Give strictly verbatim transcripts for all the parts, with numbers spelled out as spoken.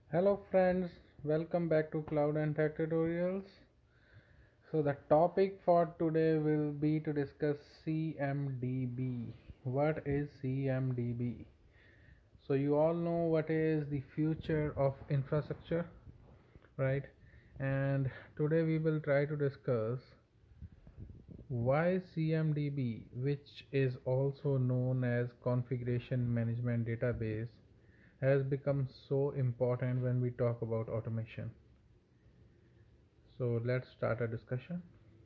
Hello friends, welcome back to Cloud and Tech Tutorials. So the topic for today will be to discuss C M D B. What is C M D B? So you all know what is the future of infrastructure, right? And today we will try to discuss why C M D B, which is also known as Configuration Management Database, has become so important when we talk about automation. So let's start a discussion.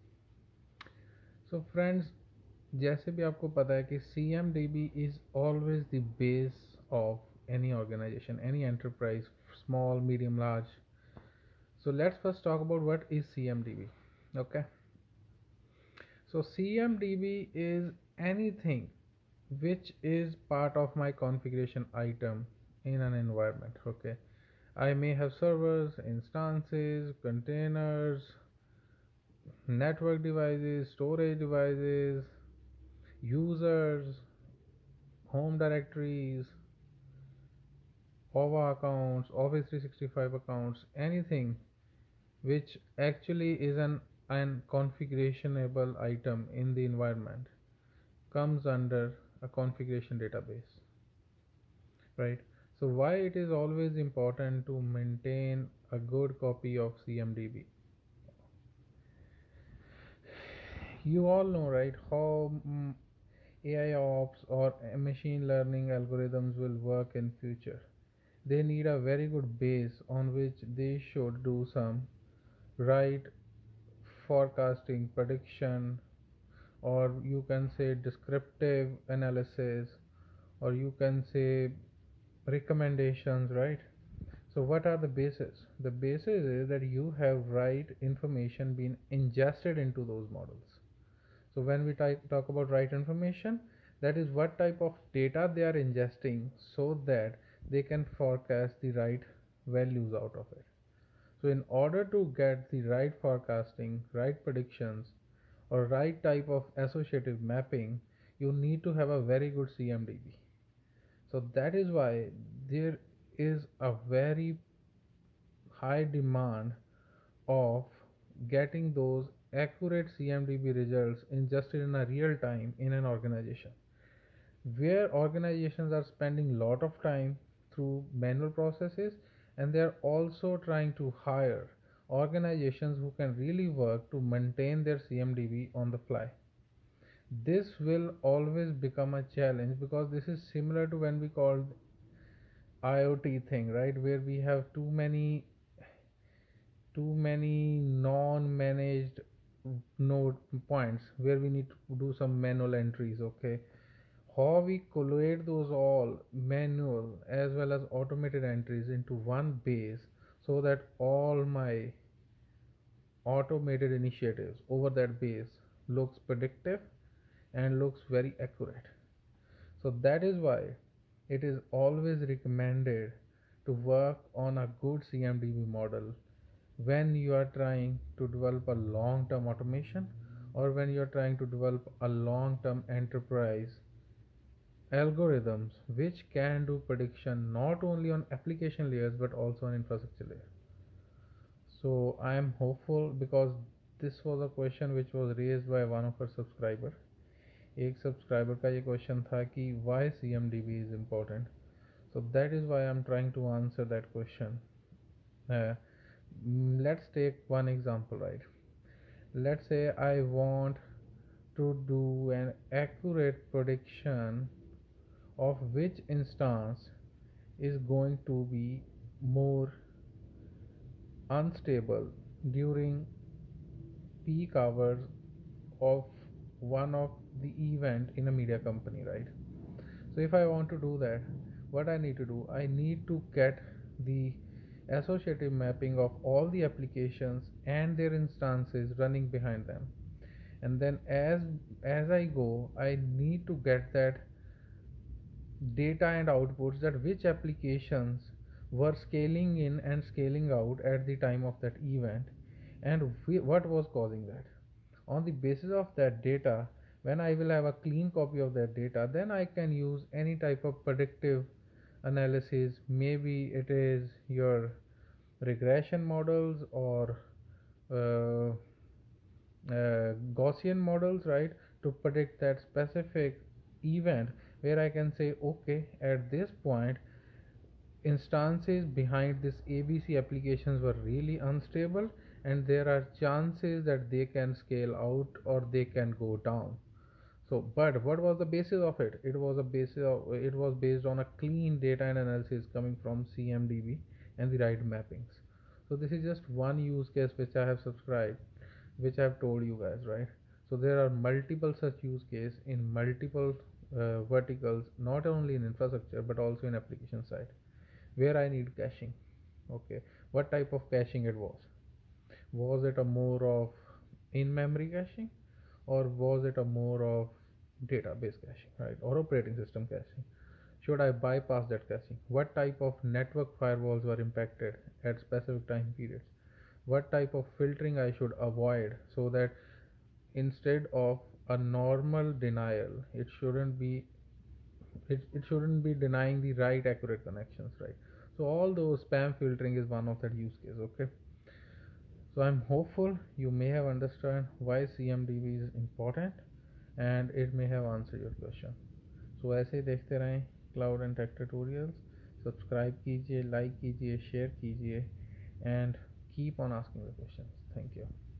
So friends, जैसे भी आपको पता है कि C M D B is always the base of any organization, any enterprise, small, medium, large. So let's first talk about what is C M D B. Okay. So C M D B is anything which is part of my configuration item in an environment. Okay. I may have servers, instances, containers, network devices, storage devices, users, home directories, O V A accounts, Office three sixty-five accounts, anything which actually is an, an configurationable item in the environment comes under a configuration database, right? So why it is always important to maintain a good copy of C M D B? You all know, right, how mm, A I ops or machine learning algorithms will work in future. They need a very good base on which they should do some right forecasting, prediction, or you can say descriptive analysis, or you can say recommendations, right? So what are the bases? The basis is that you have right information being ingested into those models. So when we talk about right information, that is what type of data they are ingesting so that they can forecast the right values out of it. So in order to get the right forecasting, right predictions, or right type of associative mapping, you need to have a very good C M D B. So that is why there is a very high demand of getting those accurate C M D B results ingested in a real time in an organization, where organizations are spending a lot of time through manual processes, and they are also trying to hire organizations who can really work to maintain their C M D B on the fly. This will always become a challenge because this is similar to when we called IoT thing, right, where we have too many too many non-managed node points where we need to do some manual entries. Okay, how we collate those all manual as well as automated entries into one base so that all my automated initiatives over that base looks predictive and looks very accurate. So that is why it is always recommended to work on a good C M D B model when you are trying to develop a long term automation, or when you are trying to develop a long term enterprise algorithms which can do prediction not only on application layers but also on infrastructure layer. So I am hopeful because this was a question which was raised by one of our subscriber. एक subscriber का ये question था कि why C M D B is important. So that is why I'm trying to answer that question. Uh, let's take one example, right? Let's say I want to do an accurate prediction of which instance is going to be more unstable during peak hours of one of the event in a media company, right? So if I want to do that, what I need to do, I need to get the associative mapping of all the applications and their instances running behind them, and then as as I go, I need to get that data and outputs, that which applications were scaling in and scaling out at the time of that event, and what was causing that. On the basis of that data, when I will have a clean copy of that data, then I can use any type of predictive analysis. Maybe it is your regression models or uh, uh, Gaussian models, right, to predict that specific event where I can say, okay, at this point, instances behind this A B C applications were really unstable, and there are chances that they can scale out or they can go down. So, but what was the basis of it? It was a basis of it was based on a clean data and analysis coming from C M D B and the right mappings. So this is just one use case which I have subscribed, which I have told you guys, right? So there are multiple such use case in multiple uh, verticals, not only in infrastructure but also in application side, where I need caching. Okay, what type of caching it was? Was it a more of in-memory caching, or was it a more of database caching, right, or operating system caching? Should I bypass that caching? What type of network firewalls were impacted at specific time periods? What type of filtering I should avoid so that instead of a normal denial, it shouldn't be it, it shouldn't be denying the right accurate connections, right? So all those spam filtering is one of that use case. Okay, so I'm hopeful you may have understood why CMDB is important and it may have answered your question. So ऐसे ही देखते रहें cloud and tech tutorials, subscribe कीजिए, like कीजिए, share कीजिए, and keep on asking the questions. Thank you.